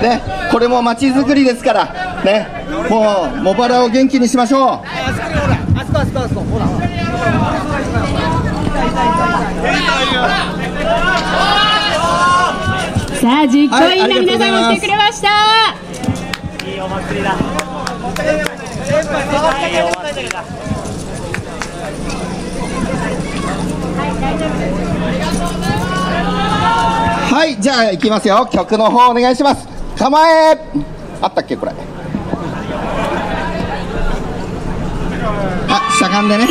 ね、これも街づくりですからね、もう茂原を元気にしましょう。 さあ実行委員の皆さんも来てくれました。 いいお祭りだ。 はい、じゃあ行きますよ。曲の方お願いします。構え。あったっけこれ。あ、しゃがんでね。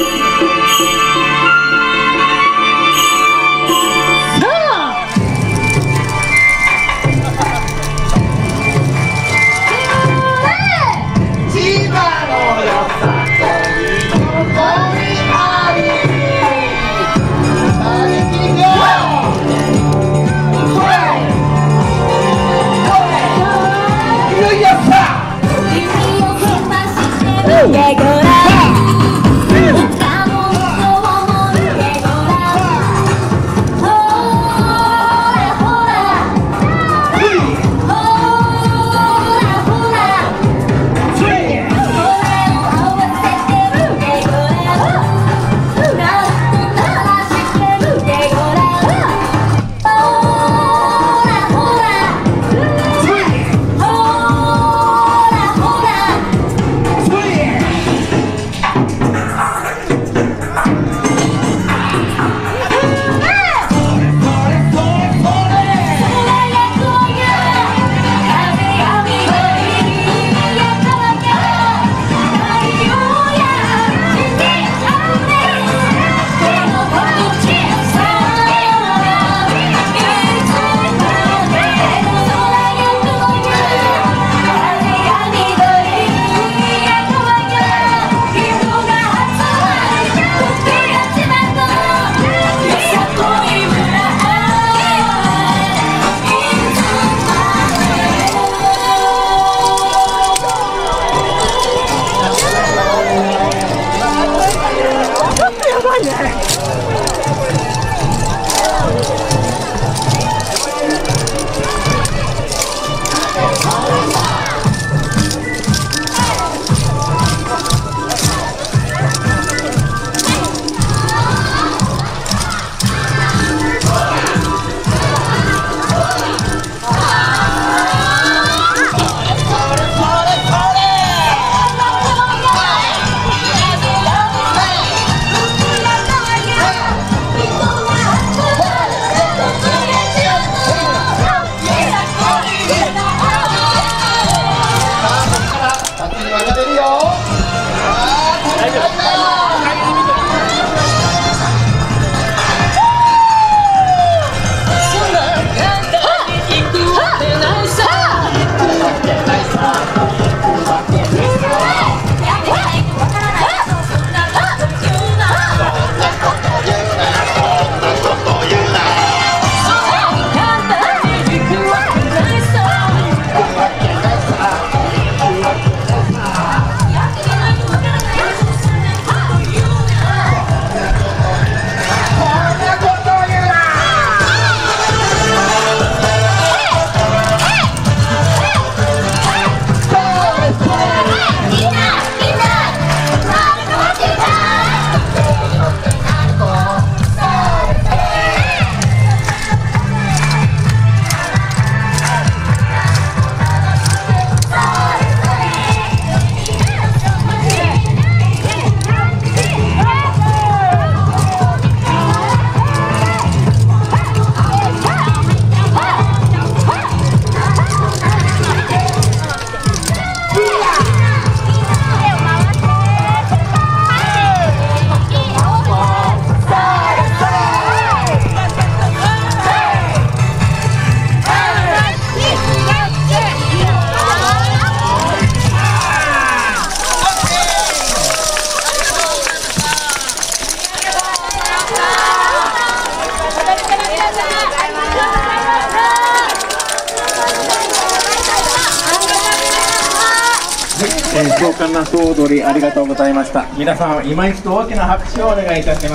壮観な総踊りありがとうございました。皆さん今一度大きな拍手をお願いいたします。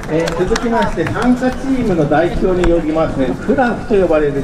続きまして参加チームの代表によりますフラフと呼ばれる